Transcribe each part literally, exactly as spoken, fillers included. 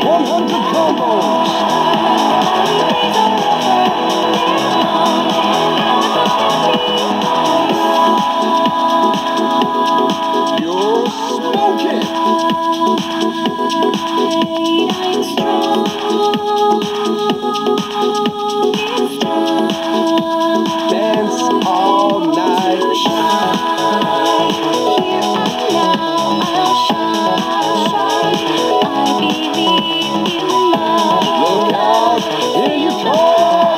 one hundred combos. You're smoking. Dance all night. Look out, here you come.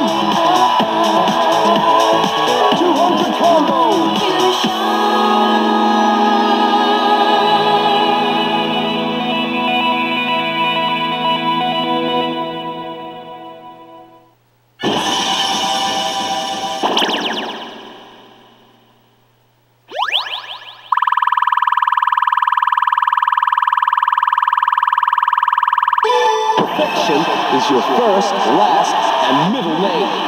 two hundred combos. Perfection is your first, last, and middle name.